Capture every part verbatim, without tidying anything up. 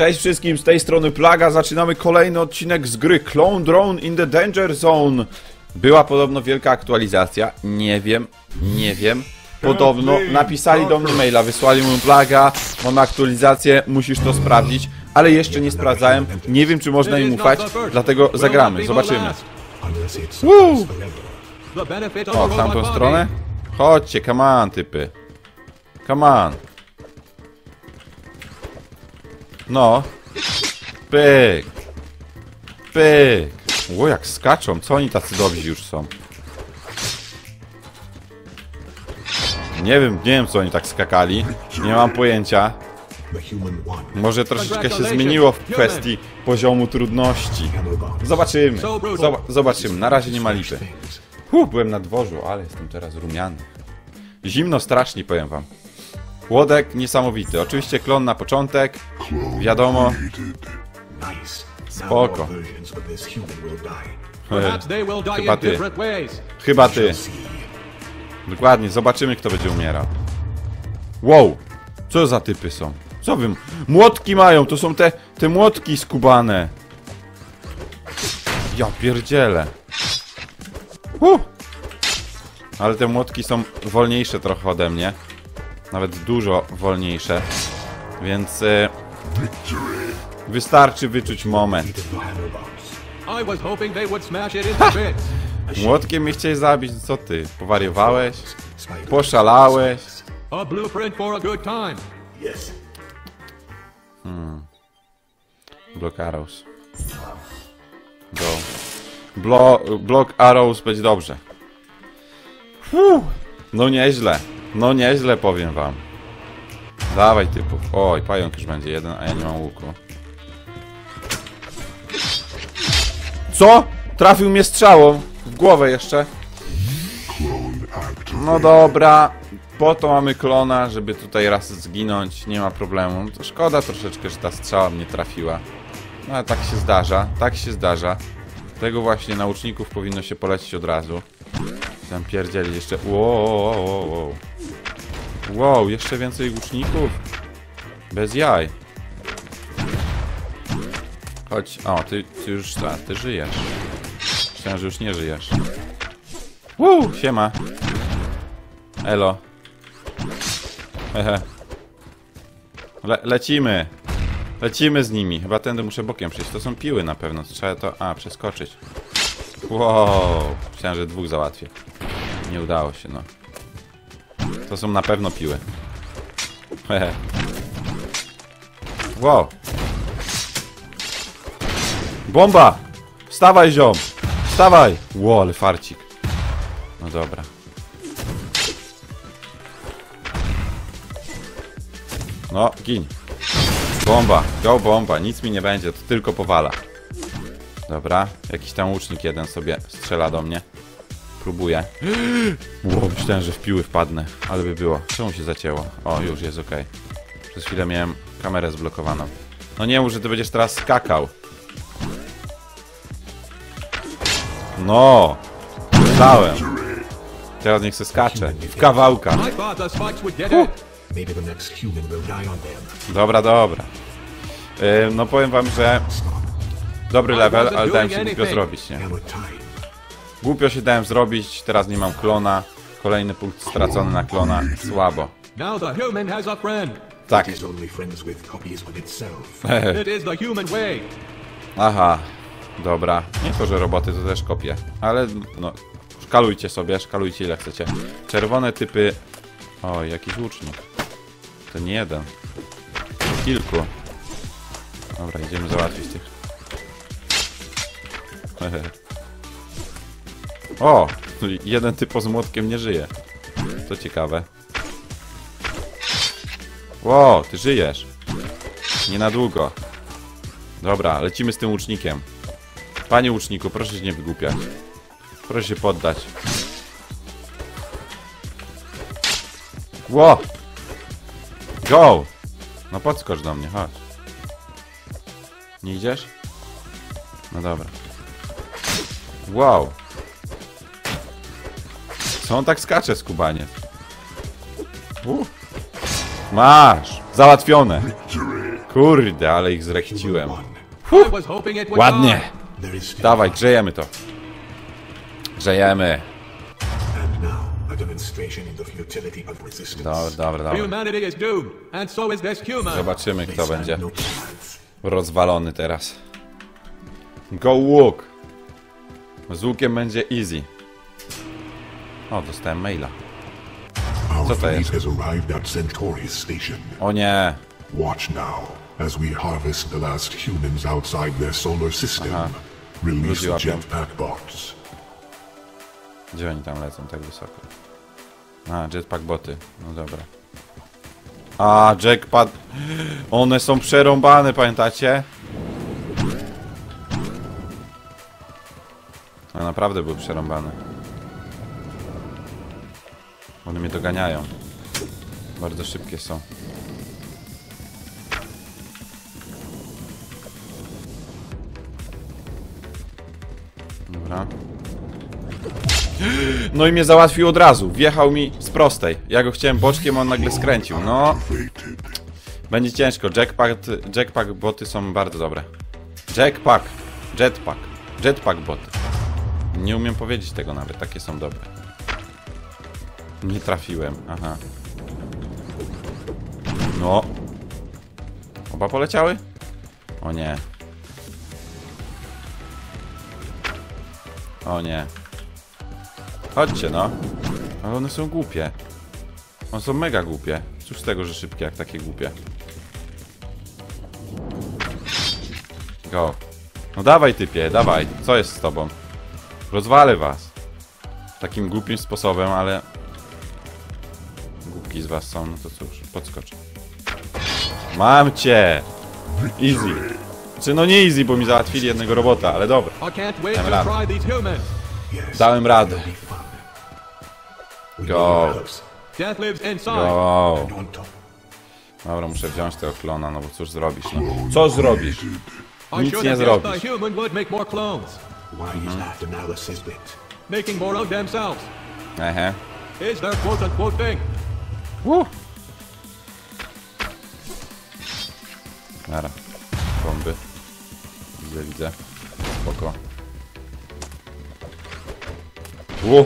Cześć wszystkim, z tej strony Plaga. Zaczynamy kolejny odcinek z gry Clone Drone in the Danger Zone. Była podobno wielka aktualizacja. Nie wiem, nie wiem. Podobno napisali do mnie maila, wysłali mu Plaga. Mamy aktualizację, musisz to sprawdzić. Ale jeszcze nie sprawdzałem. Nie wiem, czy można im ufać. Dlatego zagramy, zobaczymy. Woo! O, w tamtą stronę? Chodźcie, come on, typy. Come on. No. Pyk. Pyk. Ło, jak skaczą. Co oni tacy dobrzy już są? Nie wiem, nie wiem, co oni tak skakali. Nie mam pojęcia. Może troszeczkę się zmieniło w kwestii poziomu trudności. Zobaczymy. Zob zobaczymy. Na razie nie ma lipy. Huh, byłem na dworzu, ale jestem teraz rumiany. Zimno strasznie, powiem wam. Łodek niesamowity. Oczywiście klon na początek. Wiadomo. Spoko. Chyba ty. Chyba ty. Dokładnie. Zobaczymy, kto będzie umierał. Wow. Co za typy są? Co wy? Młotki mają. To są te, te młotki skubane. Ja pierdzielę. Uh. Ale te młotki są wolniejsze trochę ode mnie. Nawet dużo wolniejsze. Więc e, wystarczy wyczuć moment. Ha! Młotkiem mnie chciałeś zabić. Co ty? Powariowałeś? Poszalałeś? Hmm. Block arrows. Go. Blo block arrows będzie dobrze. Fuh. No nieźle. No nieźle, powiem wam. Dawaj typów. Oj, pająk już będzie jeden, a ja nie mam łuku. Co? Trafił mnie strzałą. W głowę jeszcze. No dobra. Po to mamy klona, żeby tutaj raz zginąć. Nie ma problemu. To szkoda troszeczkę, że ta strzała mnie trafiła. No ale tak się zdarza. Tak się zdarza. Tego właśnie nauczników powinno się polecić od razu. Tam pierdzieli jeszcze. Wow, wow, wow, wow. Wow, jeszcze więcej łuczników. Bez jaj. Chodź. O, ty, ty już ta, ty żyjesz. Myślałem, że już nie żyjesz. Woo, siema. Elo. Hehe. Le lecimy. Lecimy z nimi. Chyba tędy muszę bokiem przejść. To są piły na pewno. To trzeba to... A, przeskoczyć. Wow. Myślałem, że dwóch załatwię. Nie udało się, no. To są na pewno piły. Hehe. Wow. Bomba! Wstawaj, ziom! Wstawaj! Ło, ale farcik. No dobra. No, gin. Bomba. Go bomba. Nic mi nie będzie, to tylko powala. Dobra. Jakiś tam łucznik jeden sobie strzela do mnie. Próbuję. Ło, myślałem, że w piły wpadnę. Ale by było. Czemu się zacięło? O, już jest ok. Przez chwilę miałem kamerę zblokowaną. No nie mów, że ty będziesz teraz skakał. No. Myślałem. Teraz niech se skacze. W kawałkach. Uh. Dobra, dobra. Yy, no powiem wam, że dobry level, ale dałem się głupio zrobić, nie? Głupio się dałem zrobić, teraz nie mam klona. Kolejny punkt stracony na klona. Słabo. Tak. Aha. Dobra. Nie to, że roboty to też kopie. Ale no, szkalujcie sobie, szkalujcie ile chcecie. Czerwone typy... O, jakiś łucznik. To nie jeden. Kilku. Dobra, idziemy załatwić tych. O! Jeden typo z młotkiem nie żyje. To ciekawe. Ło, ty żyjesz. Nie na długo. Dobra, lecimy z tym łucznikiem. Panie łuczniku, proszę się nie wygłupiać. Proszę się poddać. Ło! Go! No podskocz do mnie, chodź. Nie idziesz? No dobra. Wow! Co on tak skacze, skubaniec? Uh. Masz! Załatwione! Kurde, ale ich zrechciłem. Huh. Ładnie. Dawaj, grzejemy to. Grzejemy. Dobra, dobra, dobra. Zobaczymy, kto będzie rozwalony teraz. Go łuk. Z łukiem będzie easy. O, dostałem maila. Co to jest? O nie. Watch now as we harvest the last humans outside their solar system. Aha. Release Ludzie the łapią. jetpack bots. Gdzie oni tam lecą tak wysoko? A, jetpack boty. No dobra. A, jackpad. One są przerąbane, pamiętacie? No naprawdę były przerąbane. One mnie doganiają. Bardzo szybkie są. Dobra. No i mnie załatwił od razu. Wjechał mi z prostej. Ja go chciałem boczkiem, a on nagle skręcił. No. Będzie ciężko. Jackpack, jackpack boty są bardzo dobre. Jackpack. Jetpack. Jetpack boty. Nie umiem powiedzieć tego nawet. Takie są dobre. Nie trafiłem. Aha. No. Oba poleciały? O nie. O nie. Chodźcie no. Ale one są głupie. One są mega głupie. Cóż z tego, że szybkie jak takie głupie. Go. No dawaj typie, dawaj. Co jest z tobą? Rozwalę was. Takim głupim sposobem, ale... Głupki z was są, no to cóż, podskoczę. Mam cię! Easy. Czy no nie easy, bo mi załatwili jednego robota, ale dobra. Dałem radę. Dałem radę. Go. Go. Dobra, muszę wziąć tego klona, no bo cóż zrobisz, no. Co zrobisz? Nic nie zrobisz. Ehe. Uh. Nara. Bomby. Widzę, widzę. Spoko. Uh.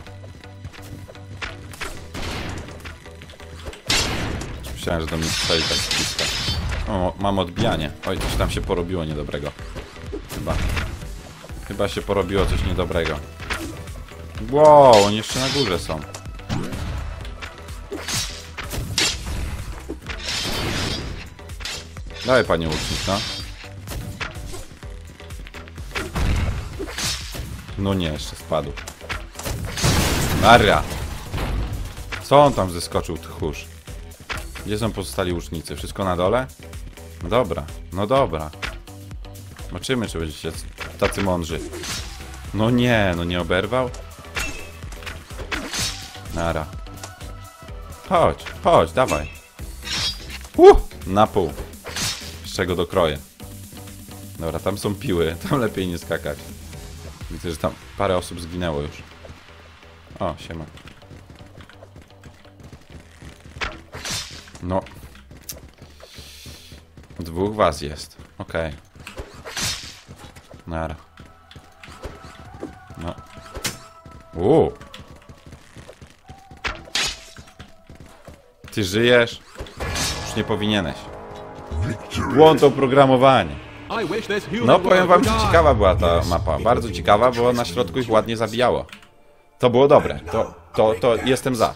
Myślałem, że do mnie strzeli tak z bliska. O, mam odbijanie. Oj, coś tam się porobiło niedobrego. Chyba. Chyba się porobiło coś niedobrego. Wow, oni jeszcze na górze są. Dawaj, panie łucznik, no. No nie, jeszcze spadł. Maria! Co on tam zeskoczył, tchórz? Gdzie są pozostali łucznicy? Wszystko na dole? No dobra, no dobra. Zobaczymy, czy będziecie tacy mądrzy. No nie, no nie oberwał? Nara. Chodź, chodź, dawaj. Uh, na pół. Z czego dokroję. Dobra, tam są piły, tam lepiej nie skakać. Widzę, że tam parę osób zginęło już. O, siema. No. Dwóch was jest. Okej. Okay. Nara. No. Uuu. Ty żyjesz? Już nie powinieneś. Błąd oprogramowanie. No powiem wam, że ciekawa była ta mapa. Bardzo ciekawa, bo na środku ich ładnie zabijało. To było dobre. To, to, to jestem za.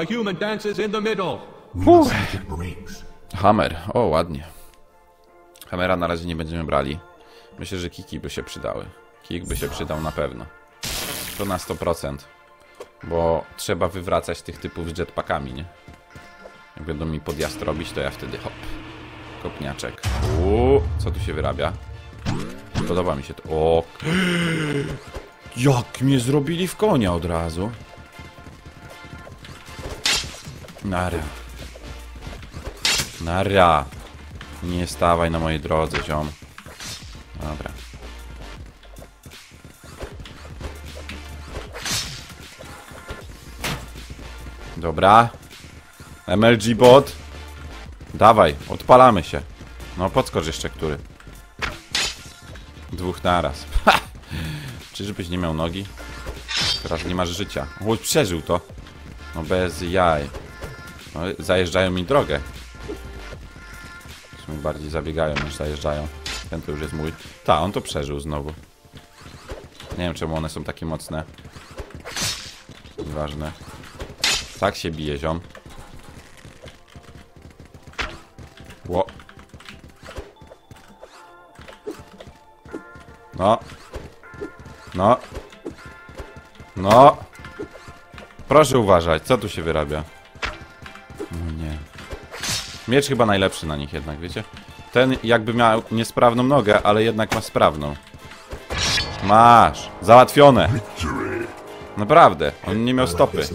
Uff. Hammer. O, ładnie. Hammera na razie nie będziemy brali. Myślę, że kiki by się przydały. Kik by się przydał na pewno. To na sto procent. Bo trzeba wywracać tych typów z jetpackami, nie? Jak będą mi podjazd robić, to ja wtedy hop. Kopniaczek. Uuu, co tu się wyrabia? Podoba mi się to. O! Jak mnie zrobili w konia od razu. Nara. Nara. Nie stawaj na mojej drodze, ziom. Dobra. Dobra. M L G bot. Dawaj, odpalamy się. No podskocz jeszcze który. Dwóch naraz. Czyżbyś nie miał nogi? Teraz nie masz życia. Oj, przeżył to. No bez jaj. No, zajeżdżają mi drogę. W sumie bardziej zabiegają niż zajeżdżają. Ten to już jest mój. Ta, on to przeżył znowu. Nie wiem czemu one są takie mocne. Nieważne. Tak się bije ziom. Ło. No. No. No. Proszę uważać, co tu się wyrabia? No nie. Miecz chyba najlepszy na nich jednak, wiecie? Ten jakby miał niesprawną nogę, ale jednak ma sprawną. Masz. Załatwione. Naprawdę. On nie miał stopy.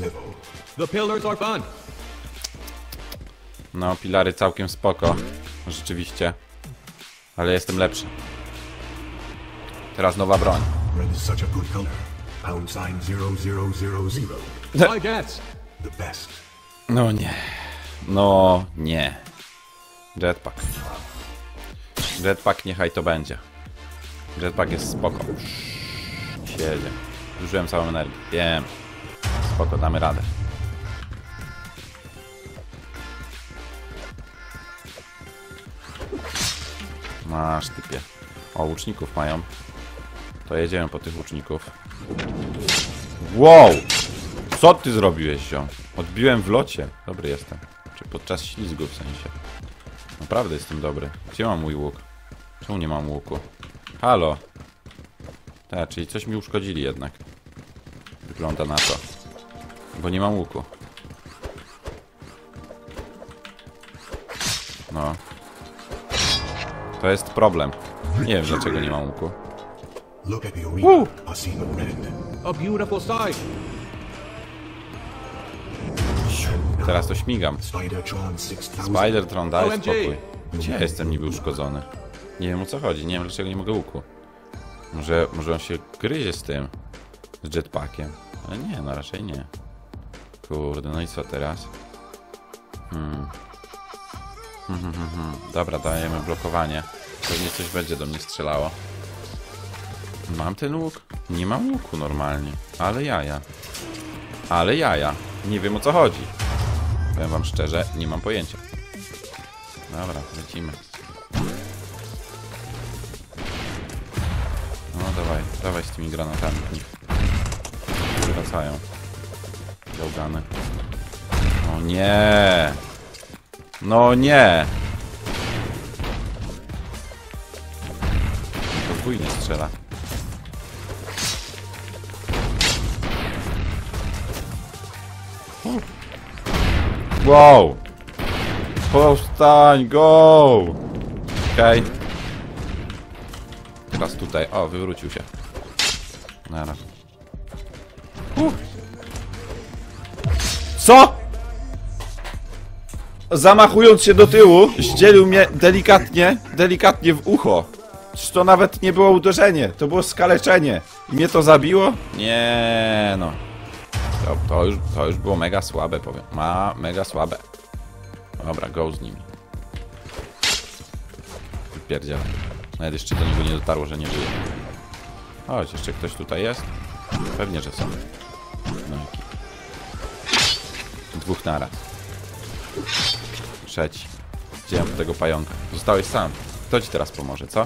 No, pilary całkiem spoko. Rzeczywiście. Ale jestem lepszy. Teraz nowa broń. No nie. No nie. Jetpack. Jetpack niechaj to będzie. Jetpack jest spoko. Siedzie. Zużyłem całą energię. Wiem. Spoko, damy radę. Masz typie. O, łuczników mają. To jedziemy po tych łuczników. Wow! Co ty zrobiłeś, ziom? Odbiłem w locie. Dobry jestem. Czy podczas ślizgu w sensie. Naprawdę jestem dobry. Gdzie mam mój łuk? Czemu nie mam łuku? Halo? Tak, czyli coś mi uszkodzili jednak. Wygląda na to. Bo nie mam łuku. No. To jest problem. Nie wiem dlaczego nie mam łuku. Woo! Teraz to śmigam. Spidertron, daj spokój. Gdzie ja jestem niby uszkodzony? Nie wiem o co chodzi, nie wiem dlaczego nie mogę łuku. Może, może on się gryzie z tym. Z jetpackiem. Ale nie, no raczej nie. Kurde, no i co teraz? Hmm. Hmm, hmm, hmm. Dobra, dajemy blokowanie. Pewnie coś będzie do mnie strzelało. Mam ten łuk? Nie mam łuku normalnie. Ale jaja. Ale jaja. Nie wiem o co chodzi. Powiem wam szczerze, nie mam pojęcia. Dobra, lecimy. No dawaj, dawaj z tymi granatami. Wracają. Gałgany. O nie! No nie! Podwójnie strzela. Wow! Powstań, go! Okej. Okay. Teraz tutaj. O, wywrócił się. Nara. Uh. Co? Zamachując się do tyłu, zdzielił mnie delikatnie, delikatnie w ucho. Czy to nawet nie było uderzenie, to było skaleczenie. I mnie to zabiło? Nie no. To, to, już, to już było mega słabe, powiem. Ma mega słabe. Dobra, go z nimi. Wypierdzielę. Nawet jeszcze do niego nie dotarło, że nie żyje. Chodź, jeszcze ktoś tutaj jest? Pewnie, że są. No jaki. Dwóch naraz. Trzeci. Wziąłem do tego pająka. Zostałeś sam. Kto ci teraz pomoże, co?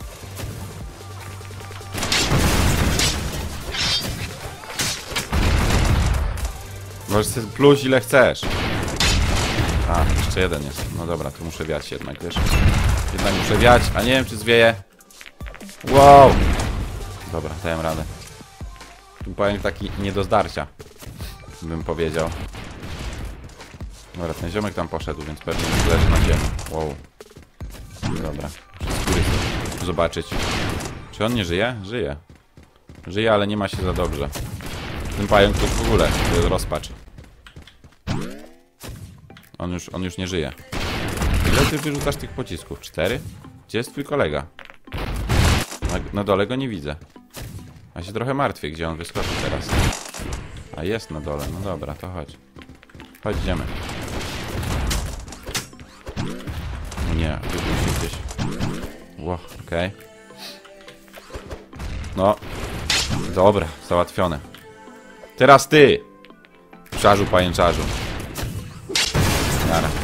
Możesz sobie pluć ile chcesz. A, jeszcze jeden jest. No dobra, to muszę wiać jednak, wiesz? Jednak muszę wiać, a nie wiem czy zwieje. Wow! Dobra, dałem radę. Tu pająk taki nie do zdarcia, bym powiedział. Dobra, ten ziomek tam poszedł, więc pewnie leży na ziemi. Wow. Dobra, z góry chcę zobaczyć. Czy on nie żyje? Żyje. Żyje, ale nie ma się za dobrze. Ten pająk to w ogóle to jest rozpacz. On już, on już nie żyje. Ile ty wyrzucasz tych pocisków? Cztery? Gdzie jest twój kolega? Na, na dole go nie widzę. A się trochę martwię, gdzie on wyskoczy teraz. A jest na dole, no dobra, to chodź. Chodź, idziemy. No nie, wybił się gdzieś. Ło, okej. Okay. No. Dobra, załatwione. Teraz ty! Czarzu, pajęczarzu. Jara.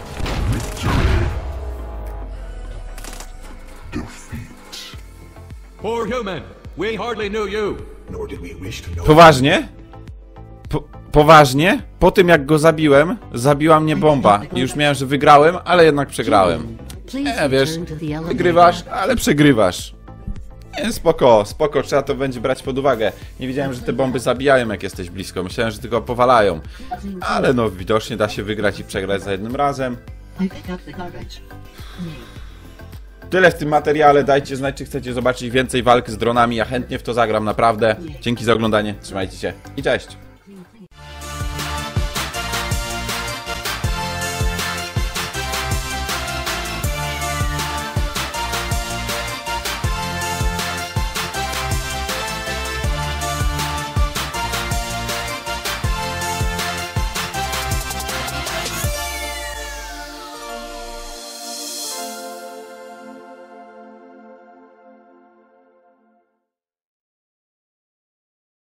Poor human, we hardly knew you. Nor did we wish to know. Poważnie? Po poważnie? Po tym jak go zabiłem, zabiła mnie bomba. I już miałem, że wygrałem, ale jednak przegrałem. Nie, wiesz, wygrywasz, ale przegrywasz. Nie, spoko, spoko, trzeba to będzie brać pod uwagę. Nie wiedziałem, że te bomby zabijają, jak jesteś blisko. Myślałem, że tylko powalają. Ale no, widocznie da się wygrać i przegrać za jednym razem. Tyle w tym materiale. Dajcie znać, czy chcecie zobaczyć więcej walk z dronami. Ja chętnie w to zagram, naprawdę. Dzięki za oglądanie, trzymajcie się i cześć!